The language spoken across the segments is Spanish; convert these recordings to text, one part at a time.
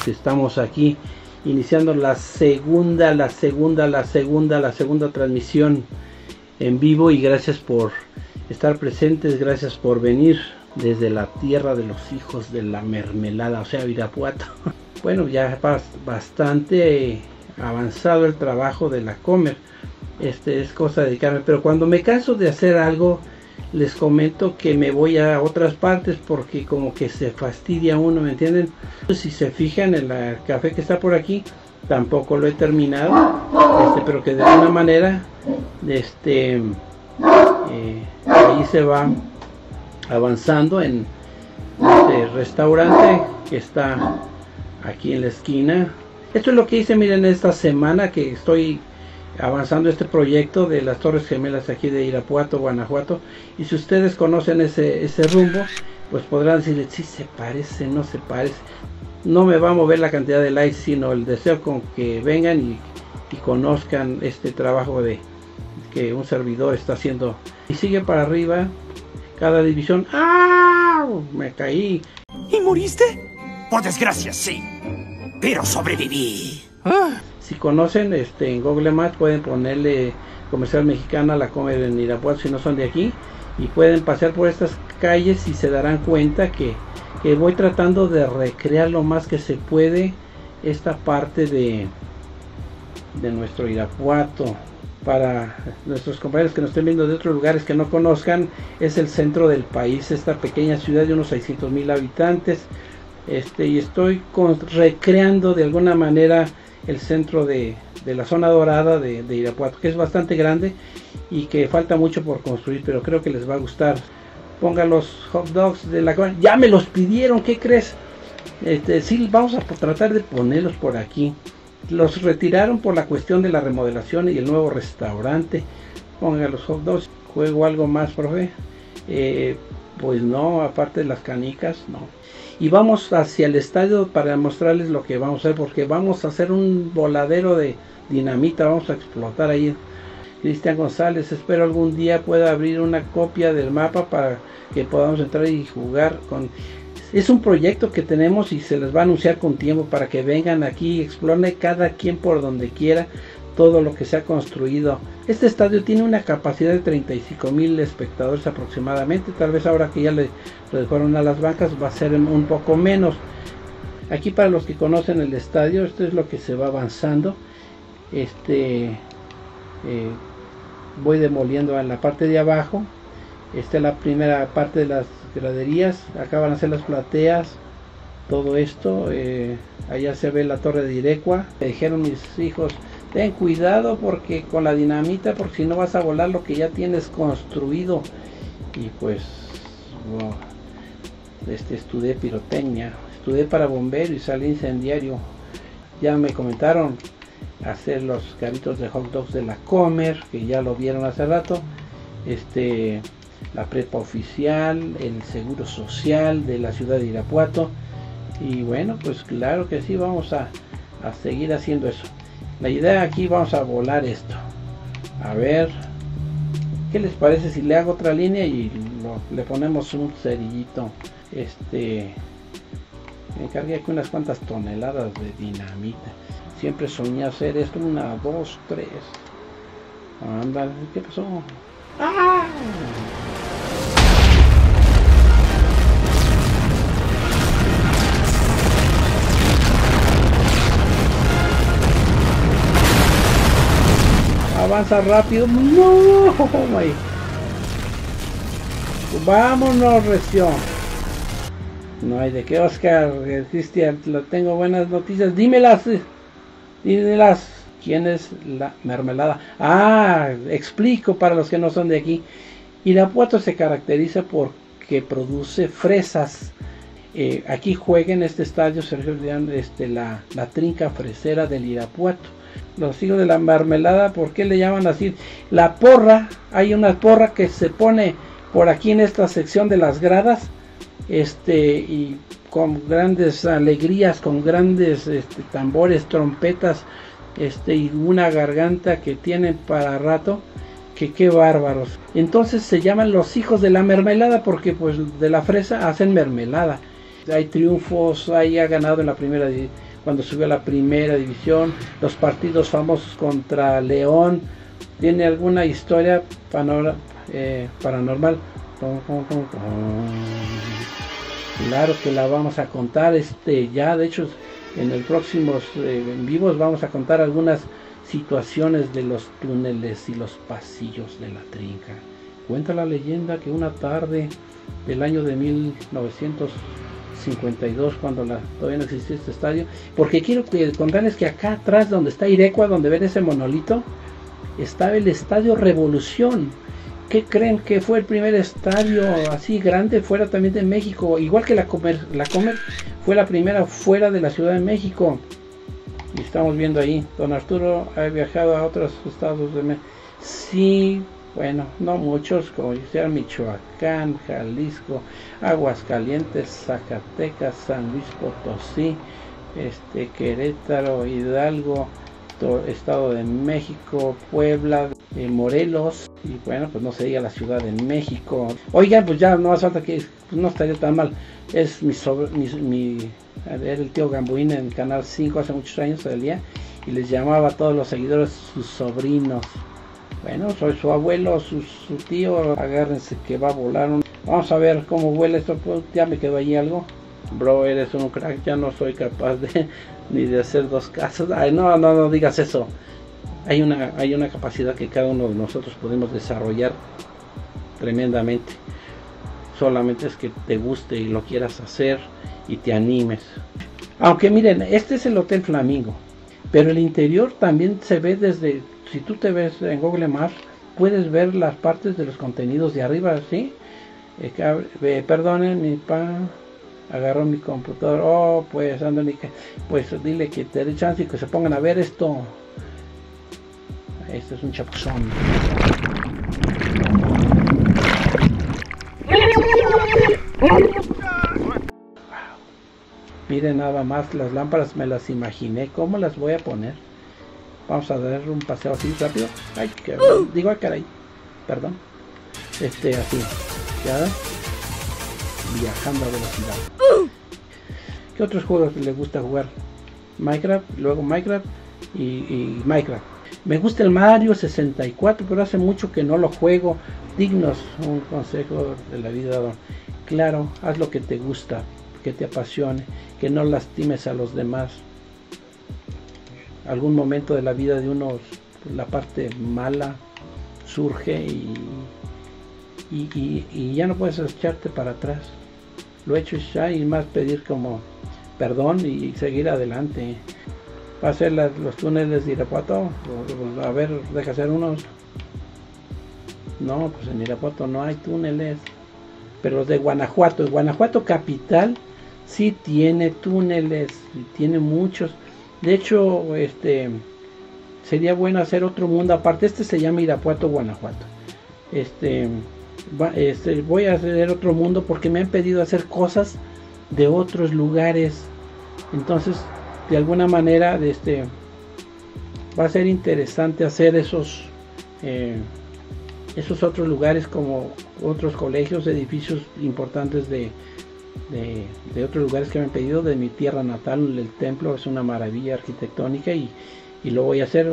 estamos aquí iniciando la segunda transmisión en vivo, y gracias por estar presentes, gracias por venir desde la tierra de los hijos de la mermelada, o sea, Irapuato. Bueno, ya bastante avanzado el trabajo de la Comer. Es cosa de dedicarme, pero cuando me canso de hacer algo, les comento que me voy a otras partes porque como que se fastidia uno, ¿me entienden? Si se fijan en el café que está por aquí, tampoco lo he terminado, pero que de alguna manera ahí se va avanzando en este restaurante que está aquí en la esquina. Esto es lo que hice, miren, esta semana que estoy avanzando este proyecto de las Torres Gemelas aquí de Irapuato, Guanajuato. Y si ustedes conocen ese rumbo, pues podrán decirle si se parece, no se parece. No me va a mover la cantidad de likes, sino el deseo con que vengan y conozcan este trabajo de que un servidor está haciendo. Y sigue para arriba cada división. ¡Ah! Me caí. ¿Y moriste? Por desgracia, sí. Pero sobreviví. Si conocen, en Google Maps pueden ponerle Comercial Mexicana La Comer en Irapuato si no son de aquí, y pueden pasear por estas calles y se darán cuenta que voy tratando de recrear lo más que se puede esta parte de nuestro Irapuato. Para nuestros compañeros que nos estén viendo de otros lugares que no conozcan, es el centro del país, esta pequeña ciudad de unos 600,000 habitantes, y estoy recreando de alguna manera el centro de la zona dorada de Irapuato, que es bastante grande y que falta mucho por construir, pero creo que les va a gustar. Pongan los hot dogs de la Comer. Ya me los pidieron, ¿qué crees? Sí, vamos a tratar de ponerlos por aquí. Los retiraron por la cuestión de la remodelación y el nuevo restaurante. Pongan los hot dogs. ¿Juego algo más, profe? Pues no, aparte de las canicas, no. Y vamos hacia el estadio para mostrarles lo que vamos a hacer, porque vamos a hacer un voladero de dinamita, vamos a explotar ahí. Cristian González, espero algún día pueda abrir una copia del mapa para que podamos entrar y jugar con... Es un proyecto que tenemos y se les va a anunciar con tiempo para que vengan aquí y exploren cada quien por donde quiera todo lo que se ha construido. Este estadio tiene una capacidad de 35,000 espectadores aproximadamente. Tal vez ahora que ya le fueron a las bancas va a ser un poco menos. Aquí, para los que conocen el estadio, esto es lo que se va avanzando. Voy demoliendo en la parte de abajo. Esta es la primera parte de las graderías. Acá van a ser las plateas, todo esto. Allá se ve la torre de Irecua. Me dijeron mis hijos: ten cuidado porque con la dinamita, porque si no vas a volar lo que ya tienes construido. Y pues wow, estudié pirotecnia, estudié para bombero y salí incendiario. Ya me comentaron hacer los carritos de hot dogs de la Comer, que ya lo vieron hace rato. La prepa oficial, el seguro social de la ciudad de Irapuato. Y bueno, pues claro que sí, vamos a seguir haciendo eso. La idea aquí, vamos a volar esto. A ver, ¿qué les parece si le hago otra línea y le ponemos un cerillito? Me encargué aquí unas cuantas toneladas de dinamita. Siempre soñé hacer esto. 1, 2, 3. Ándale, ¿qué pasó? ¡Ah! Avanza rápido. No, vámonos, recio. No hay de qué, Oscar. Cristian, tengo buenas noticias. Dímelas. ¿Quién es la mermelada? Explico para los que no son de aquí. Irapuato se caracteriza porque produce fresas. Aquí juega en este estadio, Sergio, la trinca fresera del Irapuato. Los hijos de la mermelada, ¿por qué le llaman así? La porra, hay una porra que se pone por aquí en esta sección de las gradas, y con grandes alegrías, con grandes tambores, trompetas, y una garganta que tienen para rato, que qué bárbaros. Entonces se llaman los hijos de la mermelada porque pues de la fresa hacen mermelada. Hay triunfos, ahí ha ganado en la primera cuando subió a la primera división, los partidos famosos contra León. ¿Tiene alguna historia paranormal? Claro que la vamos a contar, ya de hecho en el próximos en vivos vamos a contar algunas situaciones de los túneles y los pasillos de la Trinca. Cuenta la leyenda que una tarde del año de 1952, cuando todavía no existía este estadio, porque quiero contarles que acá atrás donde está Irecua, donde ven ese monolito, estaba el Estadio Revolución. ¿Qué creen que fue el primer estadio así grande fuera también de México? Igual que la Comer fue la primera fuera de la Ciudad de México. Y estamos viendo ahí, don Arturo ha viajado a otros estados de México. Sí, bueno, no muchos, como decía Michoacán, Jalisco, Aguascalientes, Zacatecas, San Luis Potosí, Querétaro, Hidalgo, Estado de México, Puebla, Morelos, y bueno, pues no se diga la Ciudad de México. Oigan, pues ya no hace falta que, pues no estaría tan mal. Es era el tío Gambuín en el Canal 5 hace muchos años salía y les llamaba a todos los seguidores sus sobrinos. Bueno, soy su abuelo, su tío, agárrense que va a volar. Vamos a ver cómo vuela esto, pues ya me quedó ahí algo. Bro, eres un crack, ya no soy capaz ni de hacer dos casas. Ay, no digas eso. Hay una capacidad que cada uno de nosotros podemos desarrollar tremendamente. Solamente es que te guste y lo quieras hacer y te animes. Aunque miren, este es el Hotel Flamingo, pero el interior también se ve desde, si tú te ves en Google Maps, puedes ver las partes de los contenidos de arriba, ¿sí? Perdonen, mi pa agarró mi computador. Oh, pues Anthony, pues dile que te dé chance y que se pongan a ver esto. Este es un chapuzón. Miren nada más, las lámparas me las imaginé. ¿Cómo las voy a poner? Vamos a dar un paseo así rápido. Ay, digo, caray. Perdón. Así. Ya. Viajando a velocidad. ¿Qué otros juegos le gusta jugar? Minecraft, luego Minecraft y Minecraft. Me gusta el Mario 64, pero hace mucho que no lo juego. Dignos, un consejo de la vida. Claro, haz lo que te gusta, que te apasione, que no lastimes a los demás. Algún momento de la vida de uno, la parte mala surge y ya no puedes echarte para atrás. Lo hecho ya y más pedir como perdón y seguir adelante. Va a ser los túneles de Irapuato. A ver, deja hacer unos. No, pues en Irapuato no hay túneles. Pero los de Guanajuato, Guanajuato capital, sí tiene túneles, tiene muchos. De hecho, sería bueno hacer otro mundo aparte. Se llama Irapuato, Guanajuato. Voy a hacer otro mundo porque me han pedido hacer cosas de otros lugares. Entonces, de alguna manera, va a ser interesante hacer esos otros lugares, como otros colegios, edificios importantes de otros lugares que me han pedido, de mi tierra natal. El templo es una maravilla arquitectónica y lo voy a hacer,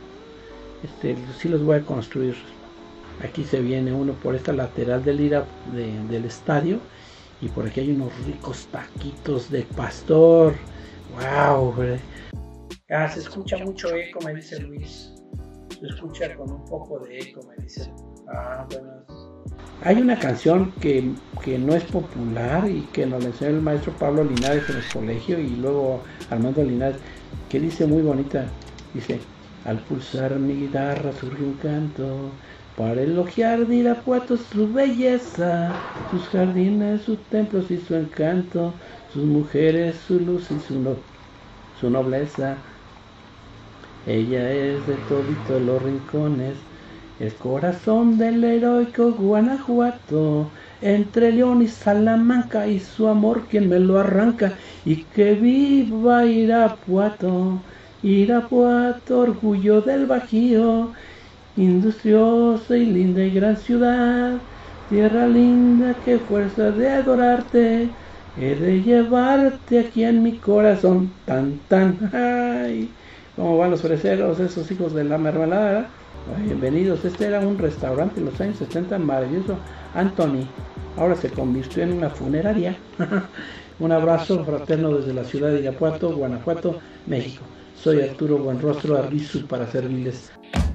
sí los voy a construir. Aquí se viene uno por esta lateral del estadio, y por aquí hay unos ricos taquitos de pastor. Wow, se escucha mucho eco, me dice Luis. Se escucha con un poco de eco, me dice. Bueno. Hay una canción que no es popular y que nos la enseñó el maestro Pablo Linares en el colegio, y luego Armando Linares, que dice muy bonita. Dice: al pulsar mi guitarra surge un canto para elogiar de Irapuato su belleza, sus jardines, sus templos y su encanto, sus mujeres, su luz y su nobleza. Ella es de todito los rincones, el corazón del heroico Guanajuato, entre León y Salamanca, y su amor quien me lo arranca. Y que viva Irapuato, Irapuato, orgullo del Bajío, industriosa y linda y gran ciudad, tierra linda, qué fuerza de adorarte, He de llevarte aquí en mi corazón, tan tan. Ay, cómo van los freseros, esos hijos de la mermelada. Ay, bienvenidos. Este era un restaurante en los años 70, maravilloso. Anthony, ahora se convirtió en una funeraria. Un abrazo fraterno desde la ciudad de Irapuato, Guanajuato, México. Soy Arturo Buenrostro Arbizu para servirles.